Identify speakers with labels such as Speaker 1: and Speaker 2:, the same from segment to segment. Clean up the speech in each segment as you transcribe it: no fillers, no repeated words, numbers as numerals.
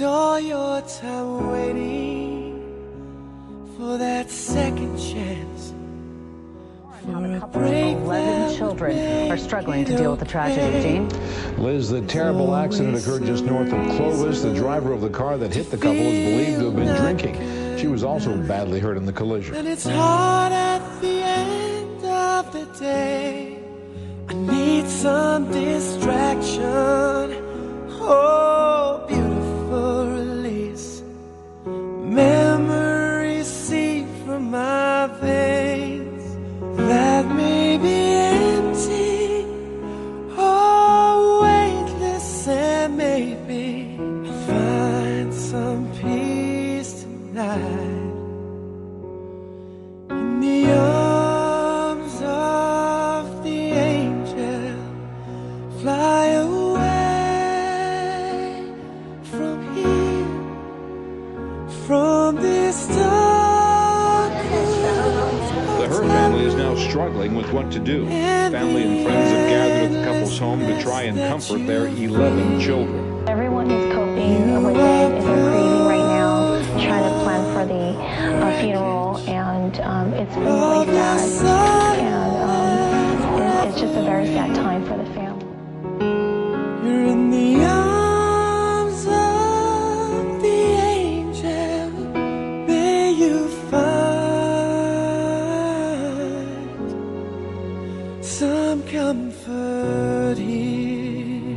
Speaker 1: all your time waiting for that second chance.
Speaker 2: How the couple's 11 children are struggling to deal with the tragedy. Gene?
Speaker 3: Liz, the terrible accident occurred just north of Clovis. The driver of the car that hit the couple is believed to have been drinking. She was also badly hurt in the collision.
Speaker 1: And it's hard at the end of the day. I need some distraction. Oh, beautiful release. Memories seep from my veins that may be empty, oh, weightless, and maybe I'll find some peace tonight in the arms of the angel. Fly away from here, from this dark world.
Speaker 4: Her family is now struggling with what to do. Family and friends have gathered at the couple's home to try and comfort their 11 children.
Speaker 5: Everyone is coping with it. They're grieving right now, trying to plan for the funeral, and it's been really sad. And it's just a very sad time for the family.
Speaker 1: You're in the arms of the angel. May you find some comfort here.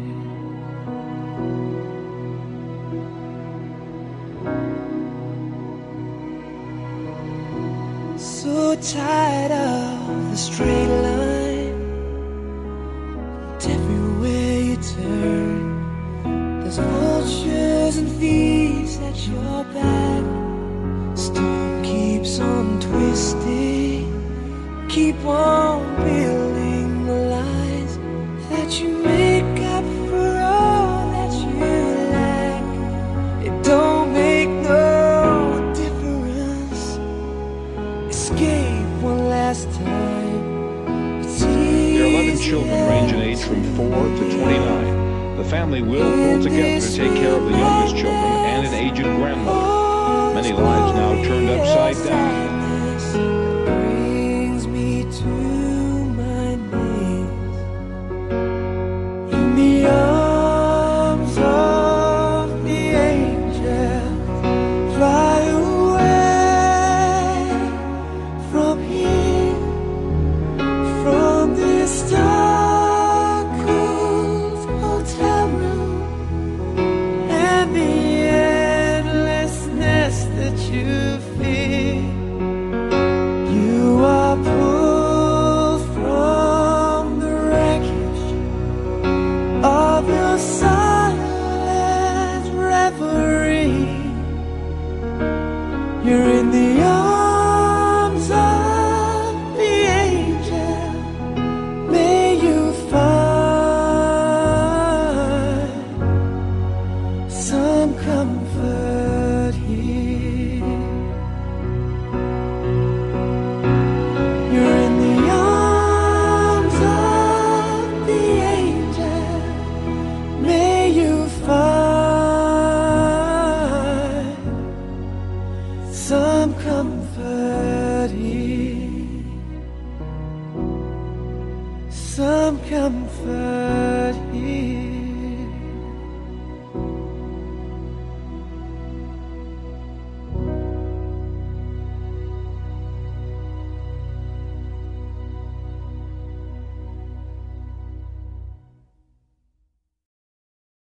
Speaker 1: So tired of the straight line, and everywhere you turn, there's vultures and thieves at your back. Storm keeps on twisting, keep on building the lies that you make up for all that you lack. It don't make no difference. Escape one last time.
Speaker 4: Their 11 children range in age from 4 to 29. The family will pull together to take care of the youngest children and an aged grandmother. Many lives now turned upside down.
Speaker 1: Brings me to my knees in the arms of the angel. Fly away from here, from this dark cold hotel room, and the endlessness that you feel. You are pulled from the wreckage of your silent reverie. You're in the arms of the angel. May you find some comfort here. You're in the arms of the angel. May you find some comfort here. Some comfort here.